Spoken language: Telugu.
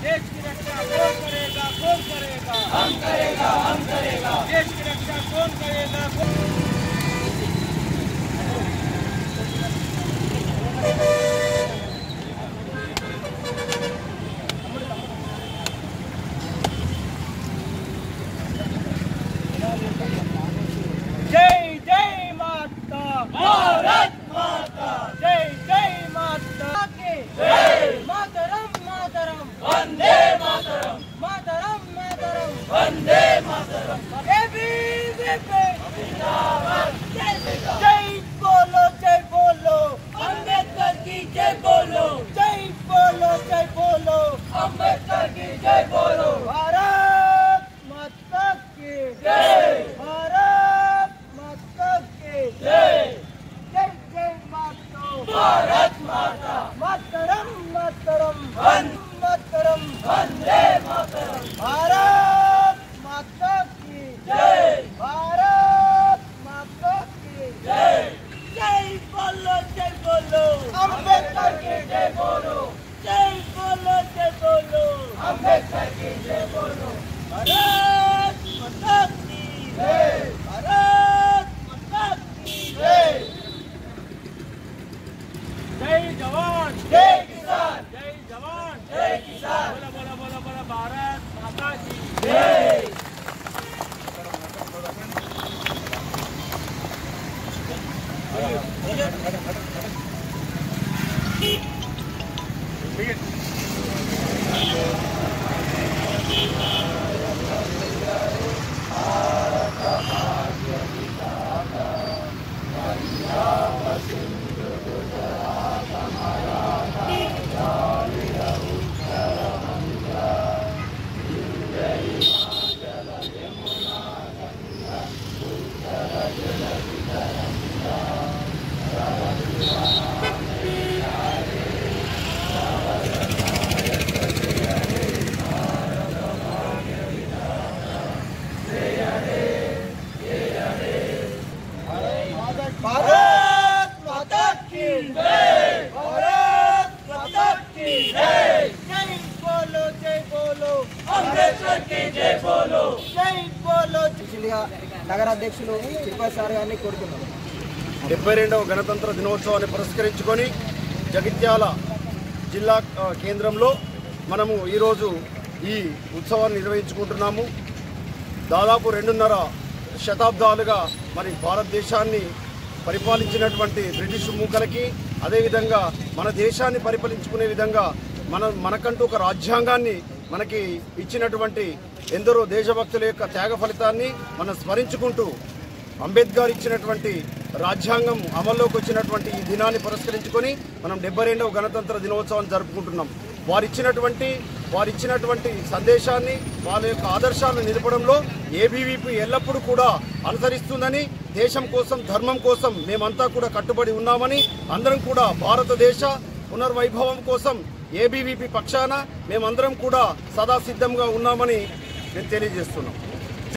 देश की रक्षा कौन करेगा, कौन करेगा? हम करेगा, हम करेगा। देश की रक्षा कौन करेगा? जय जय माता भारत माता, जय जय माता के जय। मातरम मातरम वंदे मातरम, मातरम मातरम वंदे मातरम। जय बोलो अम्बेडकर की जय बोलो, जय बोलो अम्बेडकर की जय बोलो। भारत माता की जय, भारत माता की जय। जय जय माता भारत माता, मातरम मातरम मातरम वंदे मातरम। भारत माता की जय, भारत माता की जय। जय बोलो अम्बेडकर की जय बोलो, जय बोलो अम्बेडकर की जय बोलो। भारत माता की जय, भारत माता की जय। जय जवान जय किसान, जय जवान जय किसान। बोला बोला बोला बोला भारत माता की जय। भारत माता की जय, भारत माता की जय। जय बोलो अम्बेडकर की जय बोलो, जय बोलो। నగరాధ్యక్షులు తిరుపతి సార్ గారిని కోరుతున్నాను। 72వ గణతంత్ర దినోత్సవాన్ని పురస్కరించుకొని జగిత్యాల జిల్లా కేంద్రంలో మనము ఈరోజు ఈ ఉత్సవాన్ని నిర్వహించుకుంటున్నాము। దాదాపు 2.5 శతాబ్దాలుగా మరి భారతదేశాన్ని పరిపాలించినటువంటి బ్రిటిష్ మూకలకి, అదేవిధంగా మన దేశాన్ని పరిపాలించుకునే విధంగా మనకంటూ ఒక రాజ్యాంగాన్ని మనకి ఇచ్చినటువంటి ఎందరో దేశభక్తుల యొక్క త్యాగ ఫలితాన్ని మనం స్మరించుకుంటూ అంబేద్కర్ ఇచ్చినటువంటి రాజ్యాంగం అమల్లోకి వచ్చినటువంటి ఈ దినాన్ని పురస్కరించుకొని మనం 72వ గణతంత్ర దినోత్సవాన్ని జరుపుకుంటున్నాం। వారిచ్చినటువంటి సందేశాన్ని, వాళ్ళ యొక్క ఆదర్శాలను నిలపడంలో ఏబీవీపీ ఎల్లప్పుడూ కూడా అనుసరిస్తుందని, దేశం కోసం ధర్మం కోసం మేమంతా కూడా కట్టుబడి ఉన్నామని, అందరం కూడా భారతదేశ పునర్వైభవం కోసం ఏబీవీపీ పక్షాన మేమందరం కూడా సదా సిద్ధంగా ఉన్నామని నేను తెలియజేస్తున్నాం।